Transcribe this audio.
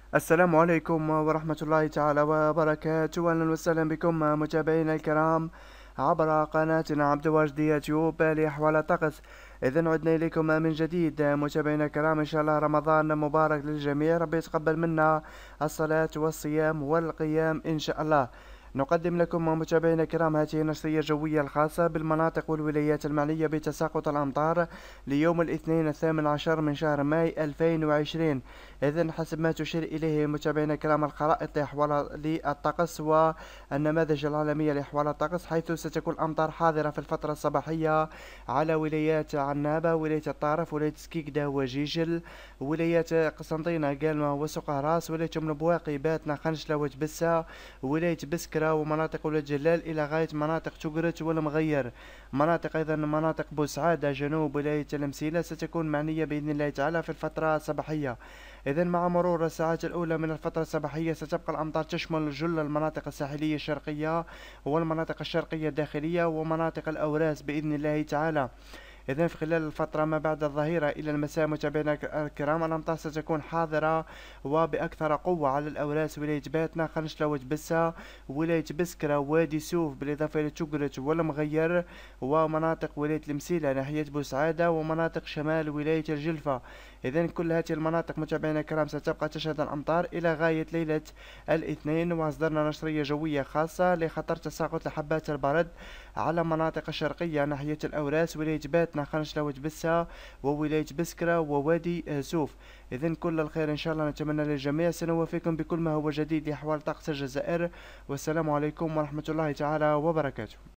السلام عليكم ورحمة الله تعالى وبركاته. أهلا وسهلا بكم متابعينا الكرام عبر قناتنا عبد الواجد يوتيوب لأحوال الطقس. إذا عدنا إليكم من جديد متابعينا الكرام، إن شاء الله رمضان مبارك للجميع، ربي يتقبل منا الصلاة والصيام والقيام إن شاء الله. نقدم لكم متابعينا الكرام هذه النشرية الجوية الخاصة بالمناطق والولايات المعنية بتساقط الأمطار ليوم الاثنين 18 من شهر ماي 2020. إذن حسب ما تشير إليه متابعينا الكرام الخرائط للطقس والنماذج العالمية لأحوال الطقس، حيث ستكون الأمطار حاضرة في الفترة الصباحية على ولايات عنابة، ولاية الطارف، ولاية سكيكدا وجيجل، ولايات قسنطينة قالمة وسقراس، ولاية أم البواقي باتنا خنشلة وتبسة، ولاية بسكرة، ومناطق ولاد جلال إلى غاية مناطق تقرت والمغير. مناطق أيضا مناطق بوسعادة جنوب ولاية المسيلة ستكون معنية بإذن الله تعالى في الفترة الصباحية. إذا مع مرور الساعات الأولى من الفترة الصباحية ستبقى الأمطار تشمل جل المناطق الساحلية الشرقية والمناطق الشرقية الداخلية ومناطق الأوراس بإذن الله تعالى. إذن في خلال الفترة ما بعد الظهيرة إلى المساء متابعينا الكرام الأمطار ستكون حاضرة وبأكثر قوة على الأوراس، ولاية باتنا خنشلة وتبسة، ولاية بسكرة، وادي سوف، بالإضافة إلى تقرت والمغير، ومناطق ولاية المسيلة ناحية بوسعادة، ومناطق شمال ولاية الجلفة. إذن كل هذه المناطق متابعينا الكرام ستبقى تشهد الأمطار إلى غاية ليلة الاثنين. وأصدرنا نشرية جوية خاصة لخطر تساقط لحبات البرد على مناطق الشرقية ناحية الأوراس، ولاية باتنا خنشلة وتبسة، وولاية بسكرة، ووادي سوف. إذن كل الخير إن شاء الله نتمنى للجميع. سنوافيكم بكل ما هو جديد لأحوال طقس الجزائر، والسلام عليكم ورحمة الله تعالى وبركاته.